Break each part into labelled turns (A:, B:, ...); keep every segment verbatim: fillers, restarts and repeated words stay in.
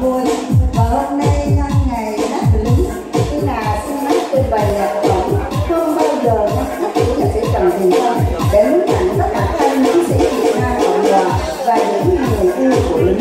A: vui. Và hôm nay nhân ngày hát lính, cái nhà xin hát tôi bài nhạc phẩm không bao giờ nhắc hát của nhạc sĩ Trần Thiện Công để muốn tặng tất cả các anh chiến sĩ Việt Nam Cộng hòa và những người yêu của lính.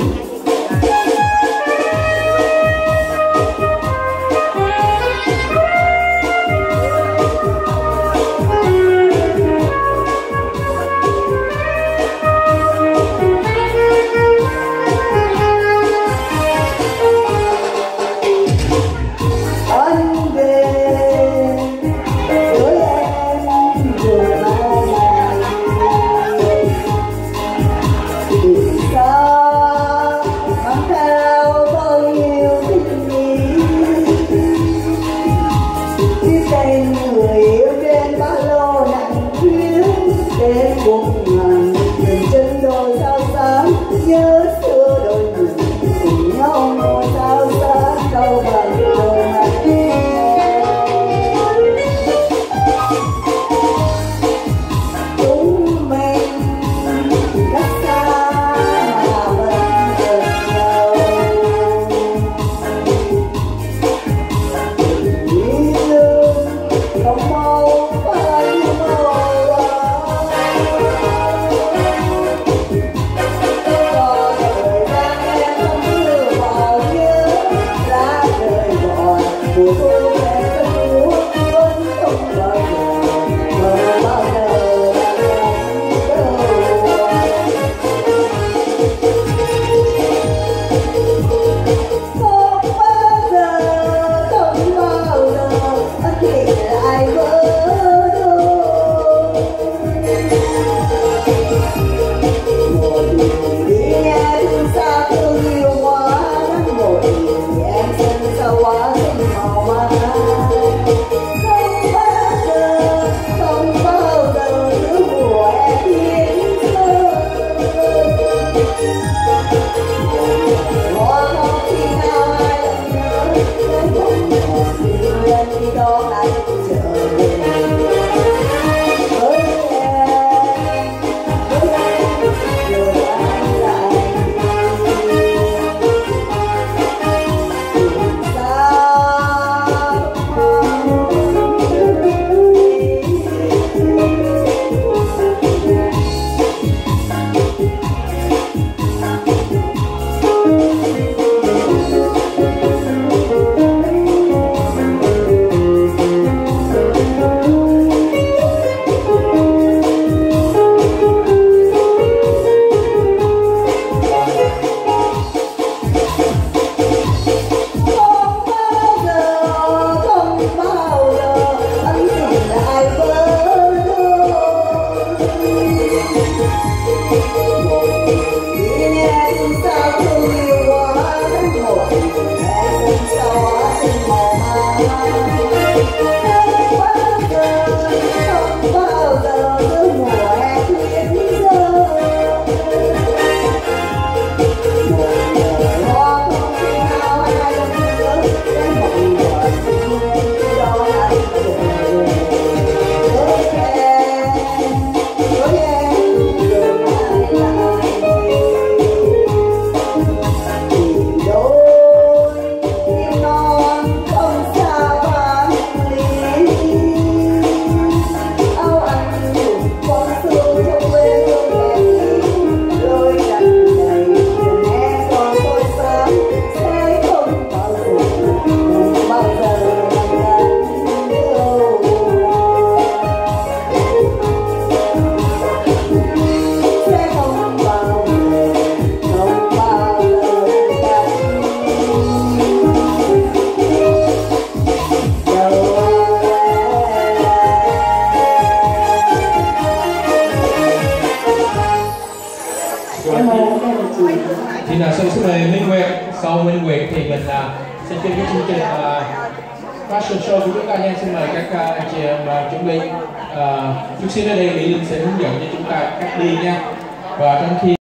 B: Thì là sau xin mời Minh Nguyệt, sau Minh Nguyệt thì mình uh, sẽ chơi cái chương trình uh, fashion show của chúng ta nha. Xin mời các uh, anh chị em uh, chuẩn bị. Uh, chút xíu nữa đây Mỹ Linh sẽ hướng dẫn cho chúng ta cách đi nha. Và trong khi